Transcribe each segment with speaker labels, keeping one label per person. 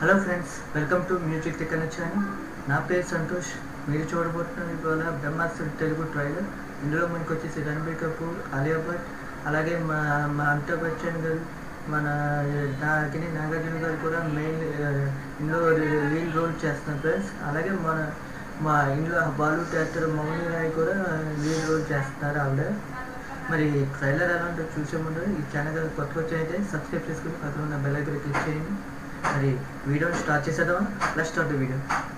Speaker 1: Hello friends, welcome to music tech channel. నా పేరు సంతోష్. మీరు చూడబోతున్నారు ఇవాళ బ్రహ్మాస్త్ర తెలుగు ట్రైలర్. ఇందులో మనకు వచ్చేసి రణబీర్ కపూర్, ఆలియా భట్, అలాగే మా అమితాబ్ బచ్చన్ గారు, మన నాగార్జున గారు కూడా మెయిన్ ఇందులో లీడ్ రోల్ చేస్తున్నారు ఫ్రెండ్స్. అలాగే మా ఇంట్లో బాలీవుడ్ యాక్టర్ మౌని రాయ్ కూడా లీడ్ రోల్ చేస్తున్నారు ఆవిడ. మరి ట్రైలర్ ఎలా ఉంటుందో చూసే ముందు ఈ ఛానల్ కొత్తగా వచ్చాయితే సబ్స్క్రైబ్ చేసుకుని పక్కన ఉన్న బెల్ ఐకాన్ క్లిక్ చేయండి. మరి వీడియోని స్టార్ట్ చేసేద్దామా? Let's start the video.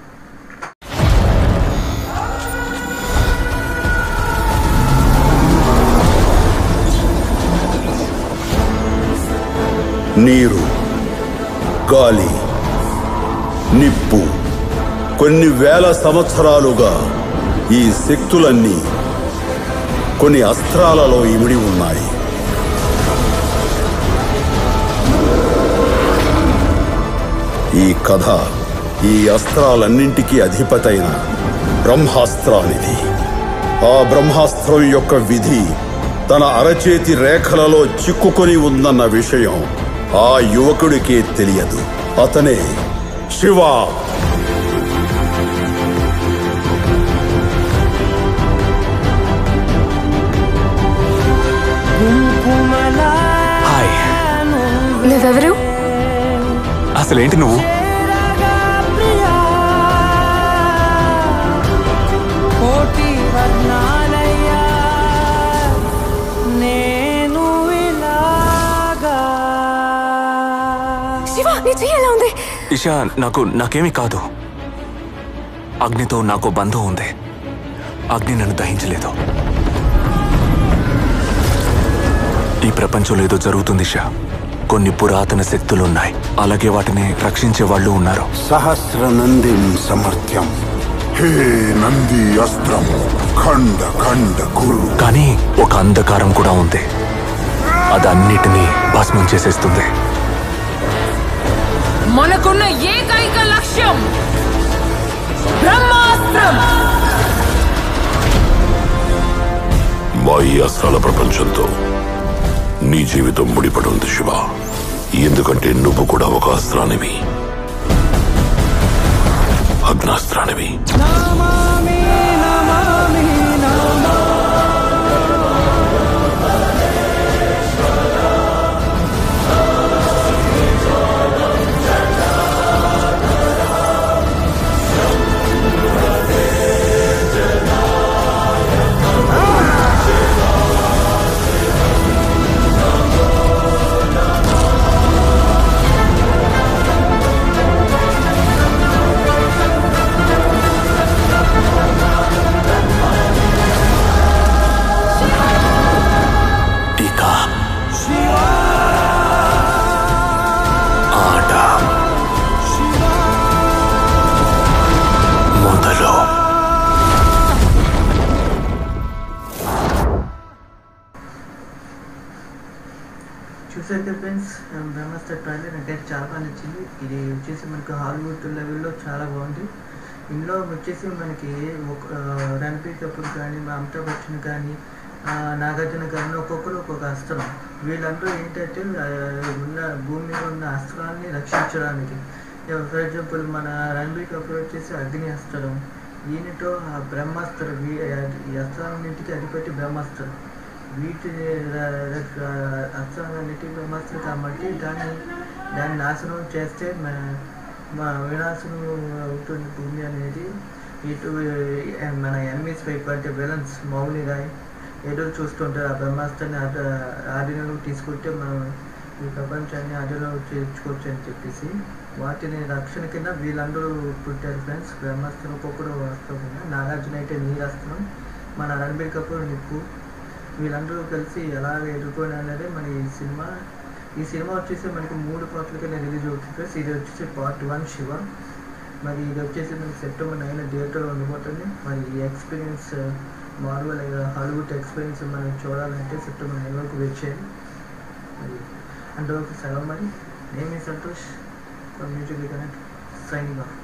Speaker 2: నీరు, గాలి, నిప్పు, కొన్ని వేల సంవత్సరాలుగా ఈ శక్తులన్నీ కొన్ని అస్త్రాలలో ఇమిడి ఉన్నాయి. ఈ కథ ఈ అస్త్రాలన్నింటికీ అధిపతైన బ్రహ్మాస్త్రానిది. ఆ బ్రహ్మాస్త్రం యొక్క విధి తన అరచేతి రేఖలలో చిక్కుకొని ఉందన్న విషయం ఆ యువకుడికే తెలియదు. అతనే శివ.
Speaker 3: హాయ్,
Speaker 4: నువ్వెవరు?
Speaker 3: అసలేంటి నువ్వు?
Speaker 4: శివ, నీ చెయ్యి ఎలా ఉంది?
Speaker 3: ఇషా, నాకేమీ కాదు. అగ్నితో నాకు బంధం ఉంది. అగ్ని నన్ను దహించలేదు. ఈ ప్రపంచంలో ఏదో జరుగుతుంది ఇషా. కొన్ని పురాతన శక్తులున్నాయి, అలాగే వాటిని రక్షించే వాళ్ళు ఉన్నారు.
Speaker 2: సహస్ర నందిం సమర్థ్యం, హే నంది అస్త్రం ఖండ ఖండ కురు.
Speaker 3: కానీ ఒక అంధకారం కూడా ఉంది. అది అన్నిటినీ భస్మం చేసేస్తుంది.
Speaker 5: మనకున్న ఏకైక లక్ష్యం బ్రహ్మాస్త్రం.
Speaker 6: మా ఈ అస్త్రాల ప్రపంచంతో నీ జీవితం ముడిపడి ఉంది శివ. ఎందుకంటే నువ్వు కూడా ఒక అస్త్రానివి, అగ్నాస్త్రానివి.
Speaker 1: చూసారు కదా ఫ్రెండ్స్, బ్రహ్మాస్త్ర ట్రైలర్ నాకైతే చాలా బాగా నచ్చింది. ఇది వచ్చేసి మనకు హాలీవుడ్ లెవెల్లో చాలా బాగుంది. ఇందులో వచ్చేసి మనకి రణబీర్ కపూర్ కానీ, మా అమితాబ్ బచ్చన్ కానీ, నాగార్జున కానీ ఒక్కొక్కరు ఒక్కొక్క అస్త్రం. వీళ్ళందరూ ఏంటంటే ఉన్న భూమి మీద ఉన్న అస్త్రాన్ని రక్షించడానికి. ఫర్ ఎగ్జాంపుల్ మన రణబీర్ కపూర్ వచ్చేసి అగ్ని అస్త్రం, ఈయనతో ఆ బ్రహ్మాస్త్రం. ఈ అస్త్రాలన్నింటికి అధిపతి బ్రహ్మాస్త్రం. వీటిని అస్త్రాలన్నిటి బ్రహ్మాస్త్రం కాబట్టి దాన్ని నాశనం చేస్తే మా వినాశనం అవుతుంది భూమి అనేది. ఇటు మన ఎనిమీస్ వైపు అంటే విలన్స్ మౌని రాయ్ ఏదో చూస్తుంటారు. ఆ బ్రహ్మాస్త్రాన్ని ఆధీనంలోకి తీసుకుంటే మనం ఈ ప్రపంచాన్ని ఆధీనంలోకి చేర్చుకోవచ్చు అని చెప్పేసి వాటిని రక్షణ కింద వీళ్ళందరూ పుట్టారు ఫ్రెండ్స్. బ్రహ్మాస్త్రం ఒక్కొక్కరు అస్త్రం కింద. నాగార్జున అయితే నీరాస్త్రం, మన రణబీర్ కపూర్ నిప్పు. వీళ్ళందరూ కలిసి ఎలా ఎదుర్కొని అనేది మన ఈ సినిమా వచ్చేసి మనకి 3 పార్ట్ల కింద రిలీజ్ అవుతుంది ఫ్రెండ్స్. ఇది వచ్చేసి పార్ట్ 1 శివ. మరి ఇది వచ్చేసి మనకి సెప్టెంబర్ 9 థియేటర్లో ఉండిపోతుంది. మరి ఈ ఎక్స్పీరియన్స్ మార్వల్ హాలీవుడ్ ఎక్స్పీరియన్స్ మనం చూడాలంటే సెప్టెంబర్ 9 వరకు వెయిట్ చేయాలి. మరి అంతవరకు సెలవు. మరి నేను మీ Santosh from music tech signing of.